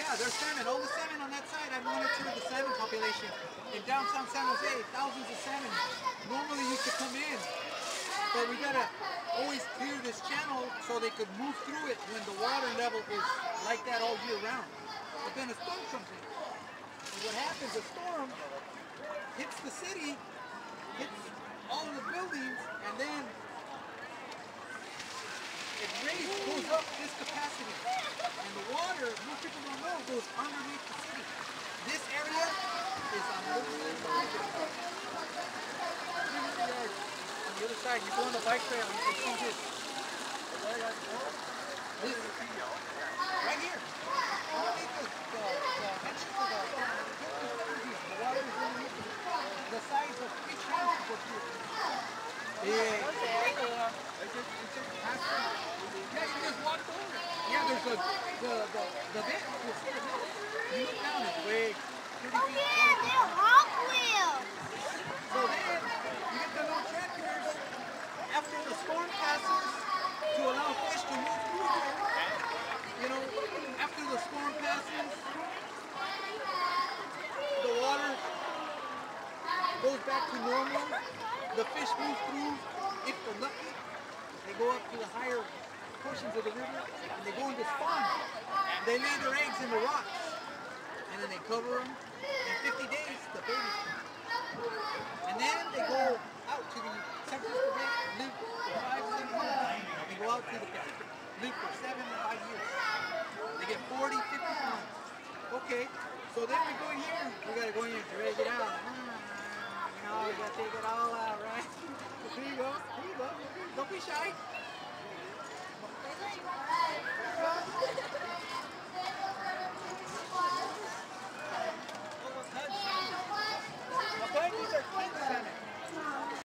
Yeah, there's salmon. All the salmon on that side, I've monitored the salmon population. In downtown San Jose, thousands of salmon normally used to come in. But we gotta always clear this channel so they could move through it when the water level is like that all year round. But then a storm comes in. And what happens, a storm hits the city, hits all of the buildings, and then it goes up this capacity. And the water, most people don't know, goes underneath the city. This area is on the other side. You go on the bike trail, you can see this. This right here. Underneath the entrance of the water is underneath the size of 3 chances of here. Yeah, you just walk over it. Yeah, there's the bit. You see the bit. You look down, it's way 30 feet. So then, you get the little tractors after the storm passes to allow fish to move through here. You know, after the storm passes, the water goes back to normal. The fish move through, if they're lucky. They go up to the higher portions of the river and they go into spawn. They lay their eggs in the rocks and then they cover them. In 50 days, the babies come. And then they go out to the San Francisco Bay, live for 5, 6 months. They go out to the Pacific, live for 7 to 5 years. They get 40, 50 pounds. Okay, so then we go in here. We gotta go in here and drag it out.